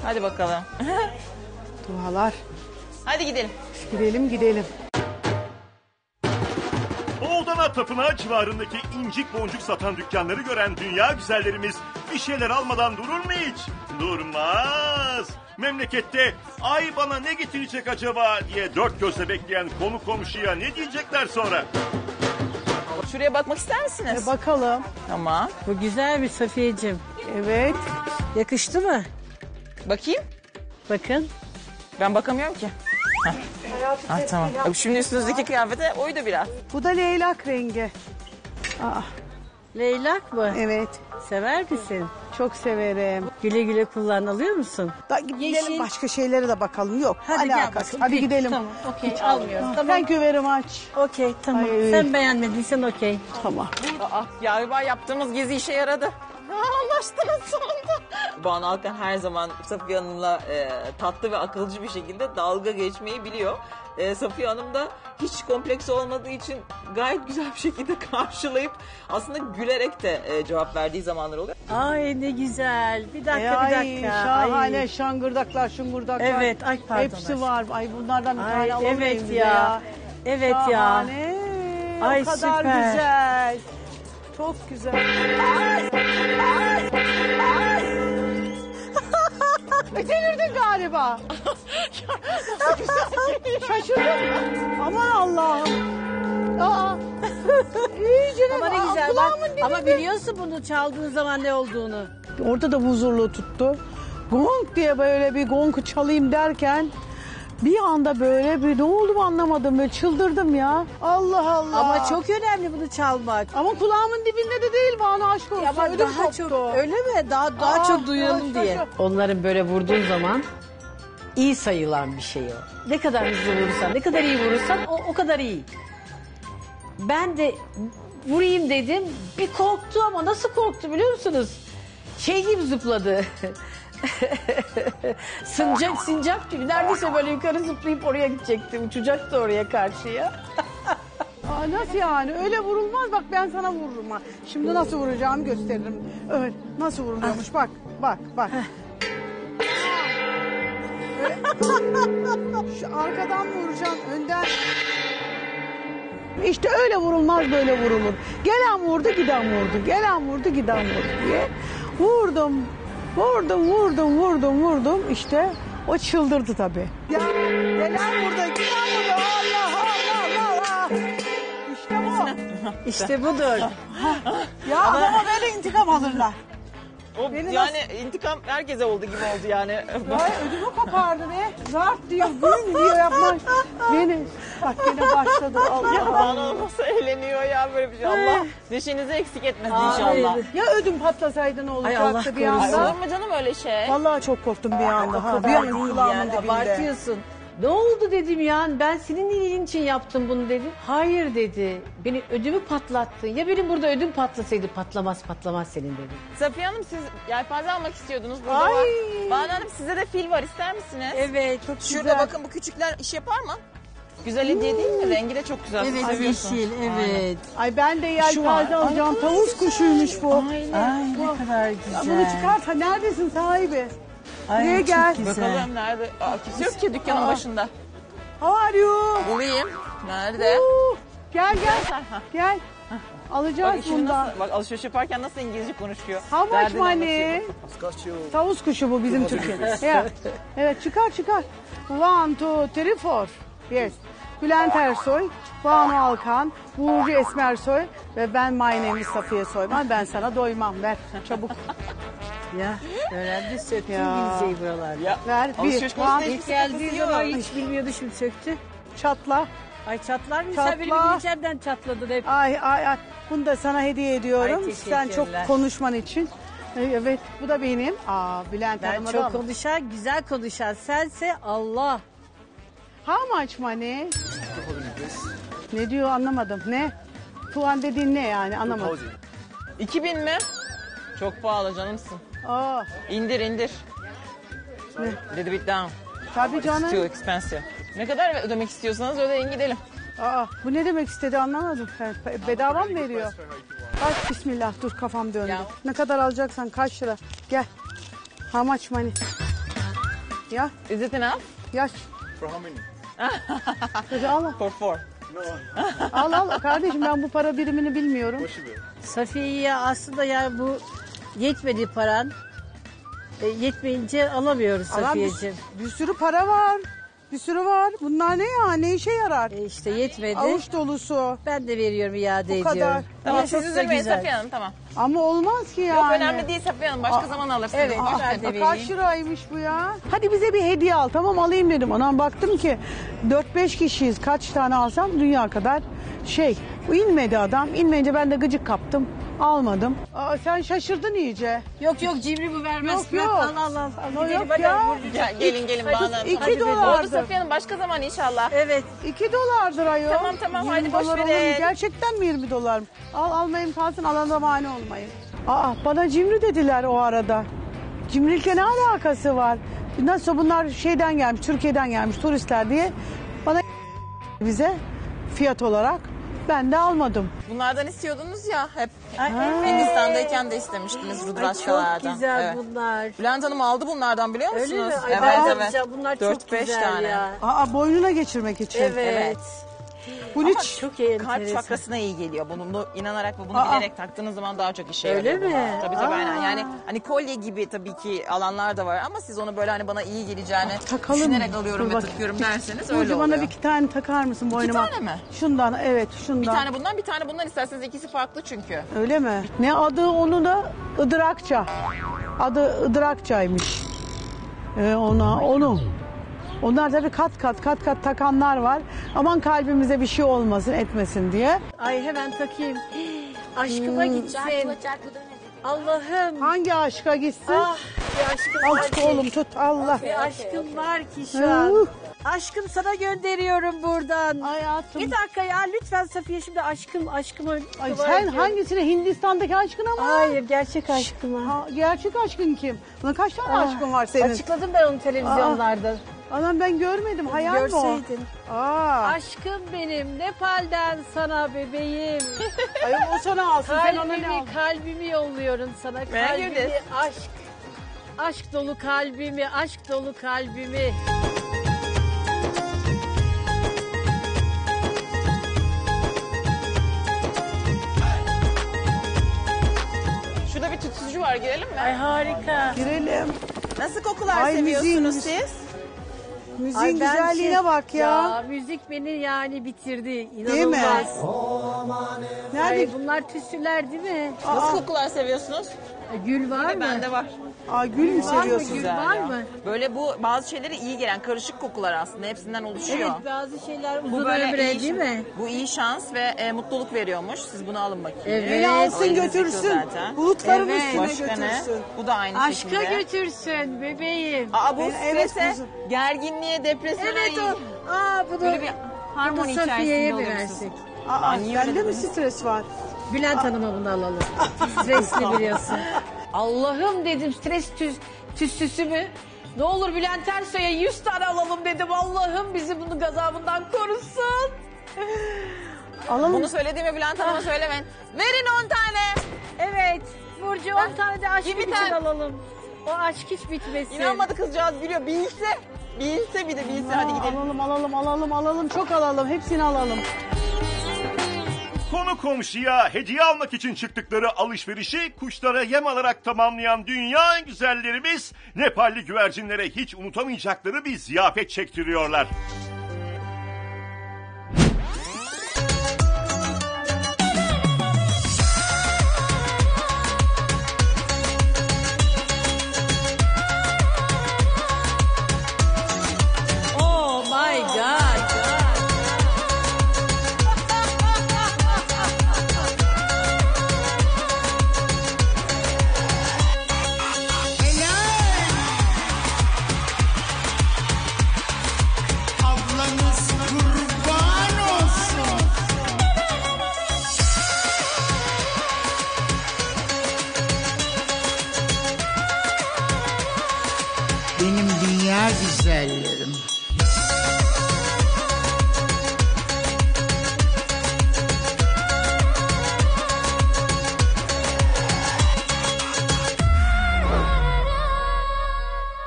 Hadi bakalım. Dualar. Hadi gidelim. Gidelim gidelim. Oğldana Tapınağı civarındaki incik boncuk satan dükkanları gören dünya güzellerimiz bir şeyler almadan durur mu hiç? Durmaz. Memlekette ay bana ne getirecek acaba diye dört gözle bekleyen konu komşuya ne diyecekler sonra? Şuraya bakmak ister misiniz? Bakalım. Tamam. Bu güzel bir Safiyeciğim. Evet. Yakıştı mı? Bakayım. Bakın. Ben bakamıyorum ki. Tamam. Şimdi üstünüzdeki kıyafete uydu biraz. Bu da leylak rengi. Aa, Leylak mı? evet. Sever misin? Çok severim. Güle güle kullan, alıyor musun? Gidelim Yeşil. başka şeylere de bakalım. Yok. Hadi gel alakası. bakalım. Hadi Peki, gidelim. Tamam, okey, almıyoruz. Tamam. Thank you very much. Okey, tamam. Ay. Sen beğenmediysen okey. Tamam. Galiba yaptığımız gezi işe yaradı. Anlaştınız sonunda. Banu Alkan her zaman Safiye Hanım'la tatlı ve akılcı bir şekilde dalga geçmeyi biliyor. Safiye Hanım da hiç kompleks olmadığı için gayet güzel bir şekilde karşılayıp aslında gülerek de cevap verdiği zamanlar oluyor. Ay ne güzel. Bir dakika, bir Ay dakika. şahane Ay. şangırdaklar şungurdaklar. Evet, ay pardon. Hepsi var. Ay bunlardan bir Ay, tane alalım evet evimize ya. Evet ya. Şahane. Ay, o kadar süper. güzel. Çok güzel. Delirdin galiba. Şaşırdım. Aman Allah'ım. Aa. İyice Ama ne güzel bak. Ama biliyorsun bunu çaldığın zaman ne olduğunu. Orada da huzurlu tuttu. Gong diye böyle bir gong çalayım derken bir anda böyle bir ne oldu anlamadım. Böyle çıldırdım ya. Allah Allah. Ama çok önemli bunu çalmak. Ama kulağımın dibinde de değil bana aşk olsun. Ama Ödüm daha koptu. çok öyle mi? Daha çok duyalım diye. Onların böyle vurduğun zaman iyi sayılan bir şey o. Ne kadar hızlı vurursan, ne kadar iyi vurursan o kadar iyi. Ben de vurayım dedim. Bir korktu ama nasıl korktu biliyor musunuz? Şey gibi zıpladı. Sincap gibi. Neredeyse böyle yukarı zıplayıp oraya gidecekti. Uçacaktı oraya karşıya. Aa, nasıl yani? Öyle vurulmaz. Bak ben sana vururum ha. Şimdi nasıl vuracağımı gösteririm. Öyle. Nasıl vuruluyormuş? Bak. Şu arkadan mı vuracaksın? Önden. İşte öyle vurulmaz, böyle vurulur. Gelen vurdu, giden vurdu. Gelen vurdu, giden vurdu diye. Vurdum. İşte o çıldırdı tabii. Ya gelen vurdu, giden vurdu. Allah. İşte bu. İşte budur. Ya adama böyle intikam alırlar. O Beni yani intikam herkese oldu gibi oldu yani. Ay ödümü kopardı be. Zart diyor, gün diyor yapmak. Beni. Bak gene başladı. Ya Allah. Banu nasıl eğleniyor ya böyle bir şey. Allah neşenizi eksik etmesin inşallah. Ya ödüm patlasaydı ne Ay, Allah olacaktı bir korusun. Ay, anda? olur mu canım öyle şey? Vallahi çok korktum bir anda. O Ha. kadar Bir an değil kulağımın yani, dibinde. abartıyorsun. Ne oldu dedim ya, ben senin iyiliğin için yaptım bunu dedi. Hayır dedi, beni ödümü patlattın. Ya benim burada ödüm patlasaydı patlamaz senin dedi. Safiye Hanım siz yelpaze almak istiyordunuz burada Ay. var. Banu Hanım size de fil var ister misiniz? Evet, çok Şurada güzel. bakın bu küçükler iş yapar mı? Güzel hediye değil mi? Rengi de çok güzel. Siz Evet, seviyorsunuz. yeşil, evet. Ay ben de yelpaze var. alacağım. Tavus kuşuymuş bu. Ay ne kadar Ya güzel. bunu çıkart. Ha, neredesin sahibi? Ay, Buraya çok gel. güzel. Bakalım nerede? Kimse yok ki dükkanın başında. How are you? Bulayım. Nerede? Gel. Ha. Gel. Bak, Alacağız içini bundan. nasıl, bak alışveriş yaparken nasıl İngilizce konuşuyor. How much Derdini money? anlatıyor. Tavus kuşu bu bizim Türkiye'de. Yeah. Evet çıkar. 1, 2, 3, 4. Yes. Bülent Ersoy, Banu Alkan, Burcu Esmersoy ve ben my name is Safiye Soyman. Ben sana doymam. Ver çabuk. Ya öğrendi söktü Ya. İngilizceyi buralarda. Ya, Ver. alışveriş 1, konusunda İlk geldiği zaman hiç bilmiyordu, şimdi söktü. çatla. Ay çatlar mı? Çatla. Sen benim içeriden çatladın hep. Ay. Bunu da sana hediye ediyorum. Ay, Sen çok teşekkürler. konuşman için. Evet bu da benim. Bülent Ben Hanım'a çok da. konuşan, güzel konuşan sense Allah. How much money? Ne diyor anlamadım. Ne? Tuan dediğin ne yani anlamadım. 2000 mi? Çok pahalı canımsın. Aa, İndir. Ne? Little bit down. tabii It's too canım. expensive. Ne kadar ödemek istiyorsanız ödeyin gidelim. Bu ne demek istedi anlamadım. Bedava mı veriyor? Bak bismillah dur kafam döndü. Ya. Ne kadar alacaksan kaç lira? Gel. How much money? Ya, Is it enough? yaş. For how many? Hadi al. For 4. Al kardeşim, ben bu para birimini bilmiyorum. Safiye'ye aslında yani bu yetmedi paran. Yetmeyince alamıyoruz Alan Safiye'ciğim. bir sürü para var. Bir sürü var. Bunlar ne ya? Ne işe yarar? İşte yetmedi. Avuç dolusu. Ben de veriyorum, iade Bu kadar. ediyorum. Tamam Ama siz çok da üzülmeyin güzel. Safiye Hanım tamam. Ama olmaz ki yani. Yok önemli değil Safiye Hanım başka zaman alırsınız. evet, Boş ben verin. de Kaç vereyim. liraymış bu ya? Hadi bize bir hediye al. Tamam alayım dedim. Ondan baktım ki 4-5 kişiyiz. Kaç tane alsam dünya kadar şey. Bu inmedi adam. İnmeyince ben de gıcık kaptım. Almadım. Aa, sen şaşırdın iyice. Yok cimri bu vermez. Yok. Al. Gidelim Yok hadi. ya. Ya, gelin bağlanalım. 2 Oldu dolardır. Safiye Hanım başka zaman inşallah. Evet. 2 dolardır ayol. Tamam, 20 hadi boş dolar olur mu? verin. Gerçekten mi 20 dolar mı? Almayayım kalsın, alana mani olmayın. Aa, bana cimri dediler o arada. Cimrilikle ne alakası var? Nasıl bunlar şeyden gelmiş, Türkiye'den gelmiş turistler diye bana bize fiyat olarak ben de almadım. Bunlardan istiyordunuz ya hep. Hindistan'dayken de istemiştiniz Çok rudraşkalardan. güzel Evet. bunlar. Bülent Hanım aldı bunlardan biliyor musunuz? Öyle mi? Ay, Evet bayağı evet. güzel. Bunlar çok 4-5 güzel tane. ya. Aa, boynuna geçirmek için. Evet. Bu Ama hiç Çok kalp enteresan. çakrasına iyi geliyor. Bunu inanarak ve bunu Aa. bilerek taktığınız zaman daha çok işe Öyle yarıyor. mi? Tabii aynen. Yani hani kolye gibi tabii ki alanlar da var ama siz onu böyle hani bana iyi geleceğini takalım. düşünerek alıyorum Dur ve bak. takıyorum derseniz Burcu, öyle oluyor. bana bir iki tane takar mısın boynuma? tane mi? Şundan, evet şundan. Bir tane bundan bir tane bundan isterseniz ikisi farklı çünkü. Öyle mi? Ne adı onu da Idırakça. Adı Idırakçaymış. Onu. Onlar tabii kat kat takanlar var. Aman kalbimize bir şey olmasın etmesin diye. Ay hemen takayım. Aşkıma gitsin. Allah'ım. Hangi aşka gitsin? Ah bir aşkım Al var tut ki. oğlum tut Allah. Bir aşkım var ki şu an. Aşkım sana gönderiyorum buradan. Hayatım. Bir dakika ya lütfen Safiye şimdi aşkıma Ay, var sen ki. hangisine? Hindistan'daki aşkına mı? Hayır gerçek aşkıma. Ha, gerçek aşkın kim? Ulan kaç tane aşkın var senin? Açıkladım ben onu televizyonlarda. Anam ben görmedim. Hayal mi o? Görseydin. Aa. Aşkım benim Nepal'den sana bebeğim. Ay, o sana alsın. Sen ona ne al? Kalbimi yolluyorum sana. Kalbimi girdi. aşk. Aşk dolu kalbimi, aşk dolu kalbimi. Şurada bir tütsücü var girelim mi? Ay harika. Girelim. Nasıl kokular Ay, seviyorsunuz müziğin- siz? Müziğin Ay, ben güzelliğine bak ya. müzik beni yani bitirdi. Değil mi? İnanılmaz. Nerede? Ay, bunlar tüsüler değil mi? Nasıl kokular seviyorsunuz? Gül var mı? Bende var. Aa, gül mü Var mı? seviyorsun? Gül var ya. mı? Böyle bu bazı şeylere iyi gelen karışık kokular aslında hepsinden oluşuyor. Evet bazı şeyler uzun Bu böyle ömre iyi, değil mi? Bu iyi şans ve mutluluk veriyormuş. Siz bunu alın bakayım. Evet. Beni O alsın elinizdeki götürsün. zaten. Bulutların Evet. üstüne Başka ne? götürsün. Bu da aynı Aşka şekilde. götürsün bebeğim. Aa bu Evet, strese, kuzum. gerginliğe, depresyona Evet iyi. o. Aa bunu, Böyle bir harmoni bunu Safiye'ye içerisinde mi olursun. versek? Aa, niye bende öyle mi dedin? stres var? Bülent Hanım'a bunu alalım. Stresli biliyorsun. Allah'ım dedim stres tüssüsü mü? Ne olur Bülent Ersoy'a 100 tane alalım dedim. Allah'ım bizi bunun gazabından korusun. Alalım. Bunu söylediğimi Bülent Hanım'a söylemeyin. Verin 10 tane. Evet Burcu 10 tane de aşkım bir için tane. alalım. O aşk hiç bitmesin. İnanmadı kızcağız gülüyor. Bilse. Bilse bir de bilse. Hadi gidelim. Alalım. Çok alalım. Hepsini alalım. Konu komşuya hediye almak için çıktıkları alışverişi kuşlara yem alarak tamamlayan dünya güzellerimiz Nepalli güvercinlere hiç unutamayacakları bir ziyafet çektiriyorlar. Oh my God. Ablanız kurban olsun. Benim dünya güzellerim.